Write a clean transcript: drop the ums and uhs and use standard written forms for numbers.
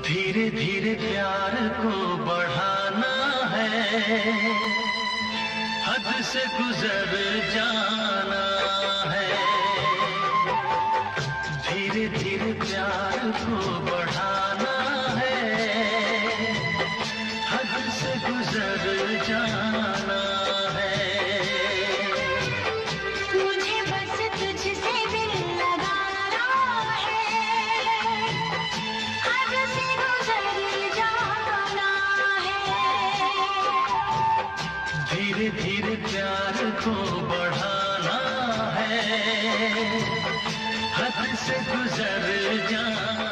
धीरे धीरे प्यार को बढ़ाना है, हद से गुजर जाना है। धीरे धीरे प्यार को बढ़ाना है, हद से गुजर जाना है। मुझे बस तुझसे दिल लगाना है, हद से गुजर जाना है। धीरे धीरे प्यार को बढ़ाना है, हद से गुजर जाना